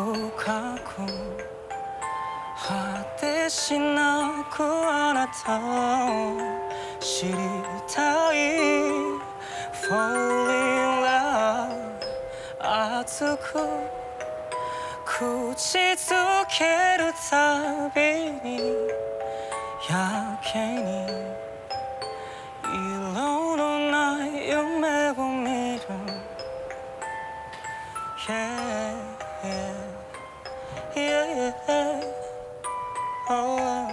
深く果てしなくあなたを知りたい Fall in love 熱く口づけるたびにやけに色のない夢を見る Yeah, yeah, yeah. Oh,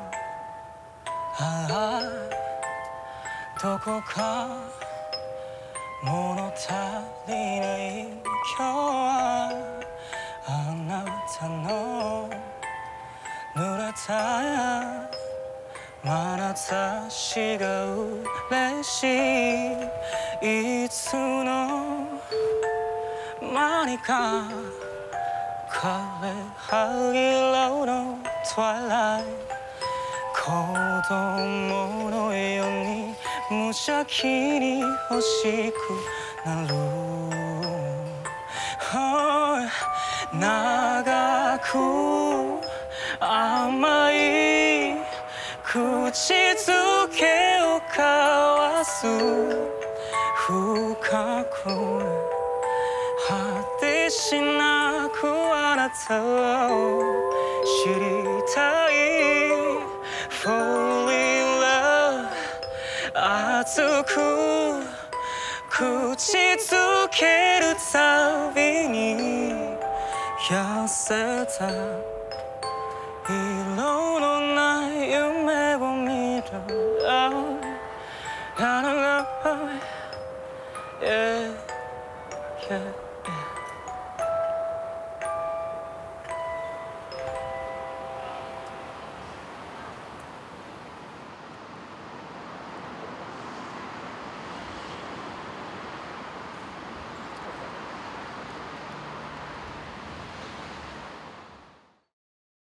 oh. どこか物足りない今日はあなたの濡れた眼差しが嬉しいいつの間にか枯れ葉色の Twilight 子供のように無邪気に欲しくなる、oh、長く甘い口づけを交わす深く果てしなくあなたを知りたい Fall in love 熱く口づけるたびに痩せた色のない夢を見る Oh, I don't know, yeah, yeah, yeah.